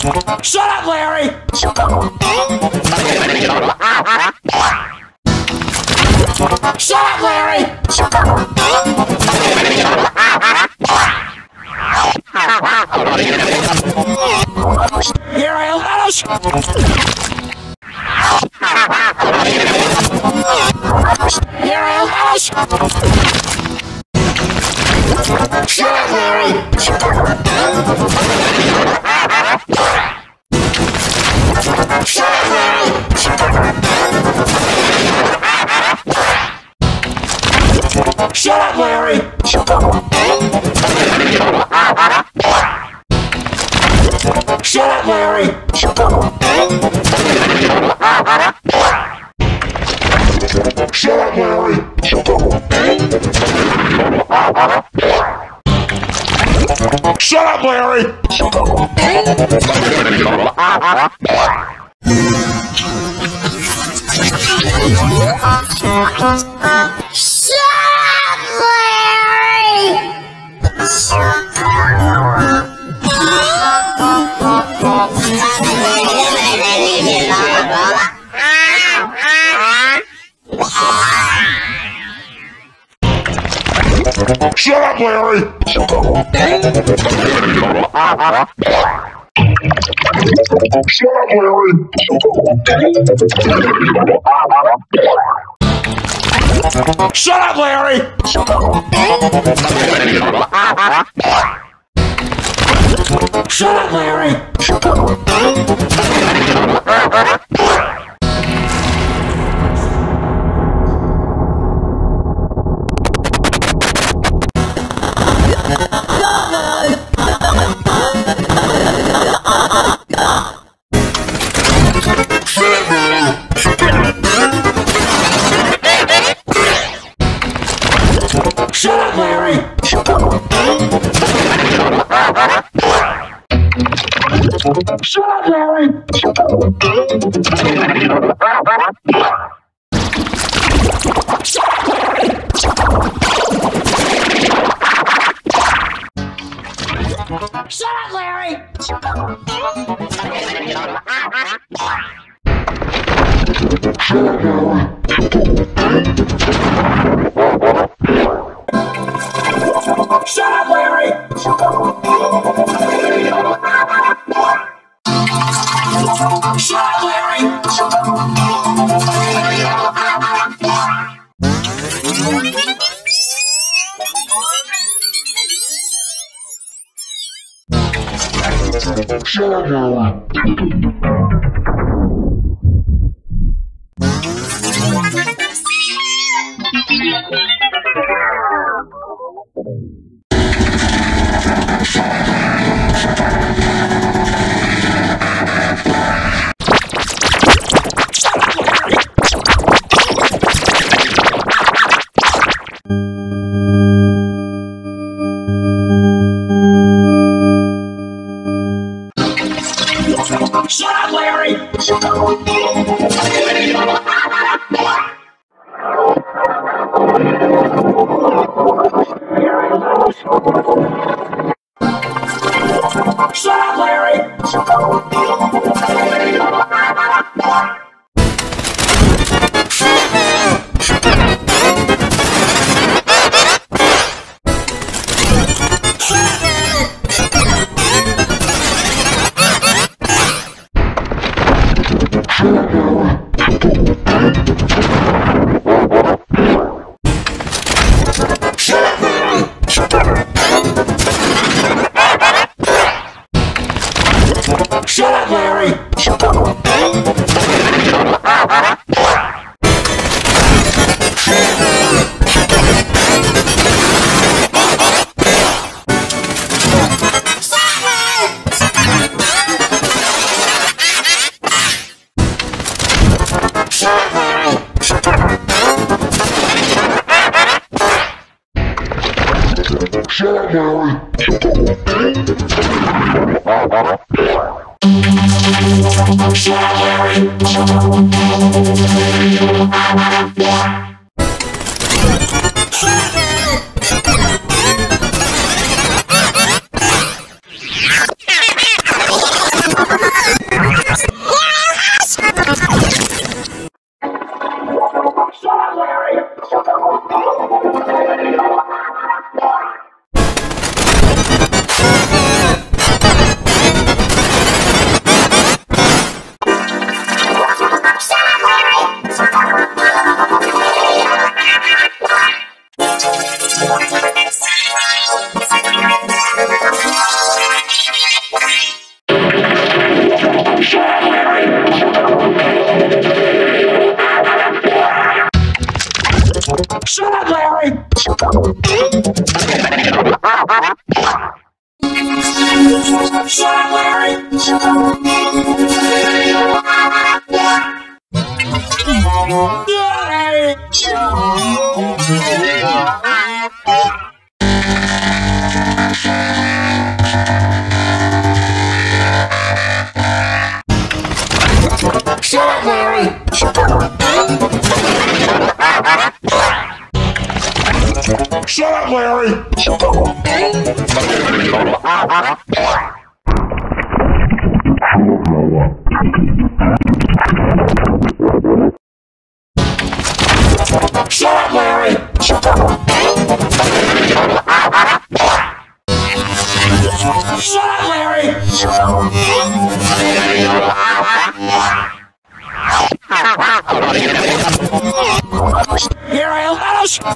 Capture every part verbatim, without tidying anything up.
Shut up, Larry! Shut up, Larry! Here I am. Here I am. Shut up, Larry! Shut up, Larry! Shut up, Larry! Shut up, Larry! Shut up, Larry! Shut up, Larry! Shut up, Larry! Shut up. Shut up, Larry! Shut up, Larry! Shut up, Larry! Shut up, Larry! Shut up. Shut up, Larry! Shut up! Shut up, Larry! Shut up! Shut up, Larry! Shut up, Larry! Shut up, Larry! Shut up, Larry! Shut up. Shut up, Larry! Shut up, Larry! Shut up! Shut up, Larry! Shut up! Shut up, Larry! Shut up! Shut up, Larry! Shut up, Larry! Shut up! Shut up, Larry! Shut up, Larry! Shut up, Larry! Shut up, Larry! Here I am.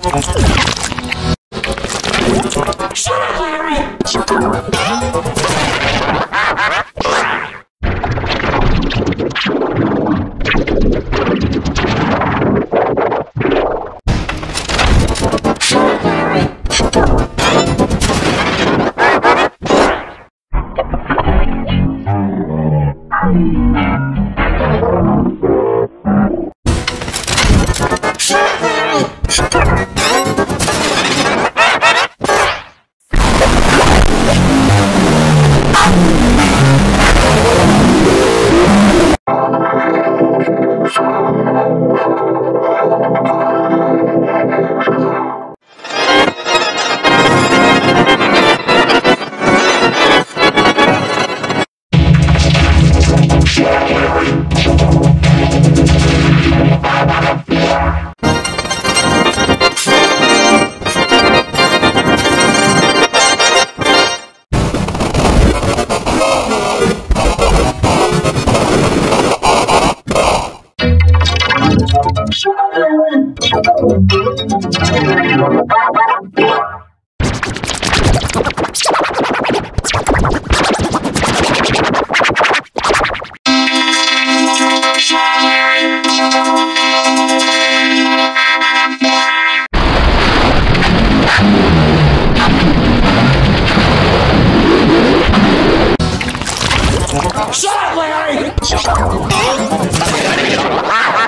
Shut up, Larry! Shut up, Larry! Shut up, Larry!